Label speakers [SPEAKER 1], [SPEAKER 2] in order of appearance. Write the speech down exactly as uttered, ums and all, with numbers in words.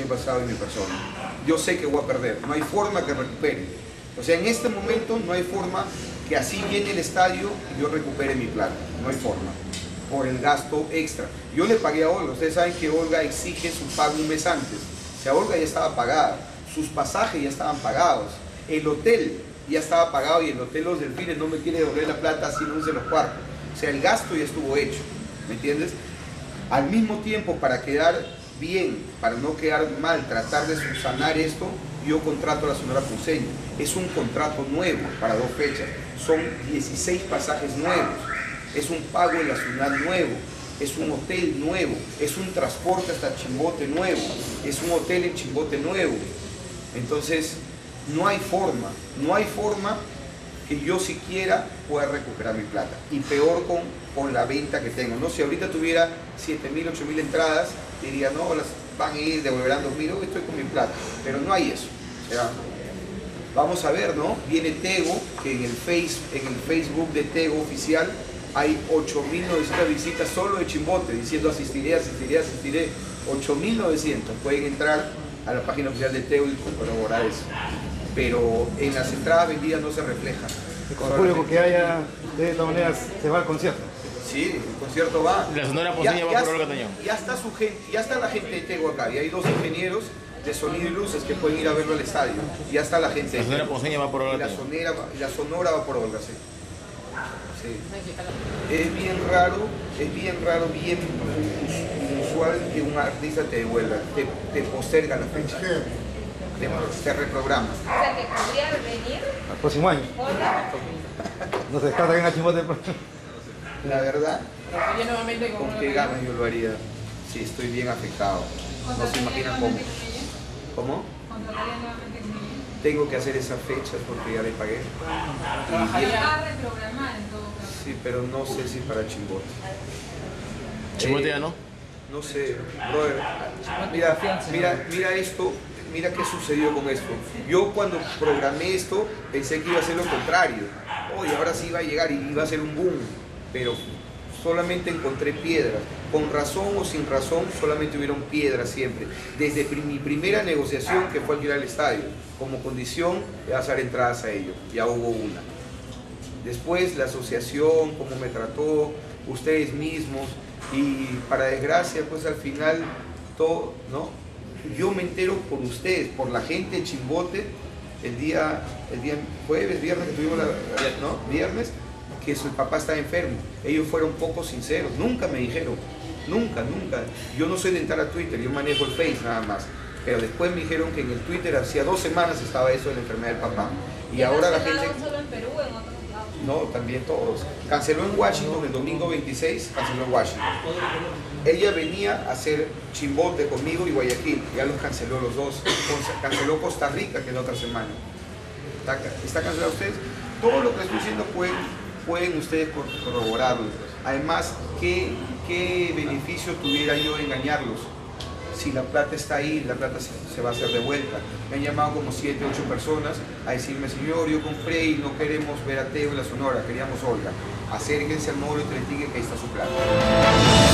[SPEAKER 1] año pasado en mi persona. Yo sé que voy a perder, no hay forma que recupere. O sea, en este momento no hay forma que así llene el estadio y yo recupere mi plata. No hay forma, por el gasto extra. Yo le pagué a Olga, ustedes saben que Olga exige su pago un mes antes. O sea, Olga ya estaba pagada, sus pasajes ya estaban pagados, el hotel ya estaba pagado y el hotel Los Delfines no me quiere devolver la plata así no use los cuartos. O sea, el gasto ya estuvo hecho, ¿me entiendes? Al mismo tiempo, para quedar bien, para no quedar mal, tratar de subsanar esto, yo contrato a la Sonora Ponceña. Es un contrato nuevo para dos fechas, son dieciséis pasajes nuevos, es un pago en la ciudad nuevo, es un hotel nuevo, es un transporte hasta Chimbote nuevo, es un hotel en Chimbote nuevo. Entonces, no hay forma, no hay forma que yo siquiera pueda recuperar mi plata. Y peor con, con la venta que tengo. No, si ahorita tuviera siete mil, ocho mil entradas, diría, no, las van a ir, devolverán dos mil, oh, estoy con mi plata. Pero no hay eso. O sea, vamos a ver, ¿no? Viene Tego, que en el, face, en el Facebook de Tego oficial hay ocho mil novecientas visitas solo de Chimbote, diciendo asistiré, asistiré, asistiré. ocho mil novecientos. Pueden entrar a la página oficial de Tego y corroborar eso. Pero en las entradas vendidas no se refleja.
[SPEAKER 2] Y con el público que haya, de todas maneras, se va al concierto.
[SPEAKER 1] Sí, el concierto va.
[SPEAKER 3] La Sonora Ponceña va por Olga Tañón.
[SPEAKER 1] Ya está su gente, ya está la gente de Tego acá, y hay dos ingenieros de sonido y luces que pueden ir a verlo al estadio. Ya está la gente.
[SPEAKER 3] La Sonora Ponceña va por Olga
[SPEAKER 1] la
[SPEAKER 3] Tañón.
[SPEAKER 1] sonera, la Sonora va por Olga, sí. Sí. Es bien raro, es bien raro, bien inusual que un artista te devuelva, te, te posterga la fecha. Te, te reprograma.
[SPEAKER 4] O sea, que podría venir.
[SPEAKER 2] Al próximo año.
[SPEAKER 4] Hola.
[SPEAKER 2] No se descarta que venga Chimbote.
[SPEAKER 1] La verdad,
[SPEAKER 4] Yo nuevamente con
[SPEAKER 1] con qué ganas yo lo haría. Sí, estoy bien afectado. No se imaginan cómo. ¿Cómo?
[SPEAKER 4] ¿Contrataría nuevamente con ella?
[SPEAKER 1] Tengo que hacer esas fechas porque ya le pagué.
[SPEAKER 4] Trabajaría a reprogramar en todo caso.
[SPEAKER 1] Sí, pero no sé si para Chimbote.
[SPEAKER 3] Chimbote
[SPEAKER 1] Eh,
[SPEAKER 3] ya no.
[SPEAKER 1] No sé, brother. Mira, mira, mira esto. Mira qué sucedió con esto. Yo cuando programé esto pensé que iba a ser lo contrario. Oh, y ahora sí iba a llegar y iba a ser un boom. Pero solamente encontré piedras. Con razón o sin razón, solamente hubieron piedras siempre. Desde mi primera negociación, que fue alquilar el estadio, como condición de hacer entradas a ello. Ya hubo una. Después la asociación, cómo me trató, ustedes mismos. Y para desgracia, pues al final, todo, ¿no? Yo me entero por ustedes, por la gente de Chimbote, el día, el día jueves, viernes que tuvimos la, ¿no? Viernes, que su papá estaba enfermo. Ellos fueron poco sinceros, nunca me dijeron, nunca, nunca. Yo no soy de entrar a Twitter, yo manejo el Face nada más. Pero después me dijeron que en el Twitter hacía dos semanas estaba eso de la enfermedad del papá. Y ahora la gente...
[SPEAKER 4] ¿Solo en Perú o en otros lados?
[SPEAKER 1] No, también todos. Canceló en Washington el domingo veintiséis, canceló en Washington. Ella venía a hacer Chimbote conmigo y Guayaquil, ya los canceló los dos. Canceló Costa Rica, que es la otra semana. ¿Está, está cancelado ustedes? Todo lo que estoy diciendo pueden, pueden ustedes corroborarlo. Además, ¿qué, qué beneficio tuviera yo de engañarlos? Si la plata está ahí, la plata se, se va a hacer de vuelta. Me han llamado como siete, ocho personas a decirme, señor, yo compré y no queremos ver a Tego en la Sonora, queríamos Olga. Acérquense al módulo y te que ahí está su plata.